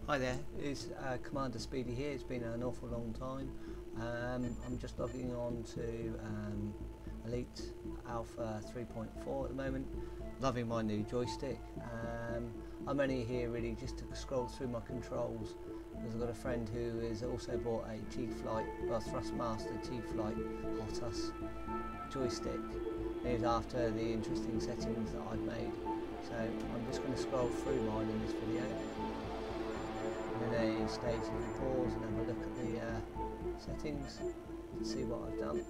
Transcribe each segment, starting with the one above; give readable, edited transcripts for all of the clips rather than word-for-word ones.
Hi there, it's Commander Speedy here. It's been an awful long time. I'm just logging on to Elite Alpha 3.4 at the moment. Loving my new joystick. I'm only here really just to scroll through my controls because I've got a friend who has also bought a T-Flight, well, Thrustmaster T-Flight Hotus joystick. It was after the interesting settings that I've made. So I'm just going to scroll through mine in this video. In a stage of pause and have a look at the settings to see what I've done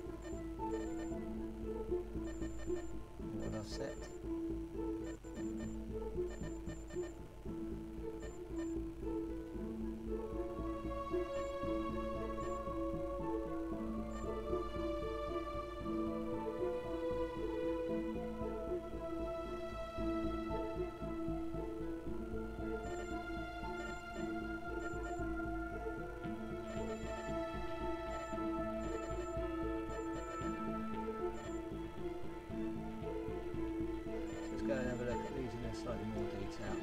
and what I've set. Go and have a look at these in slightly more detail.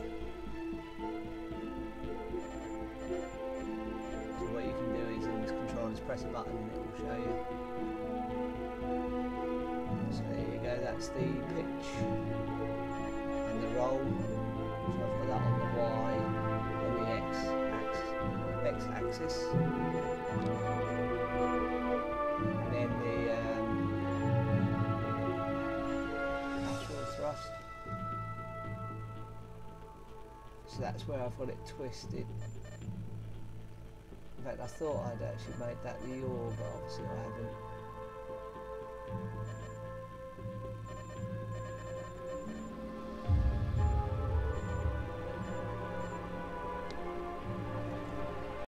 So what you can do is in this control is press a button and it will show you. So there you go, that's the pitch and the roll. So I've got that on the Y and the X axis. And then the thrust. So that's where I've got it twisted. In fact, I thought I'd actually made that the yaw, but obviously I haven't.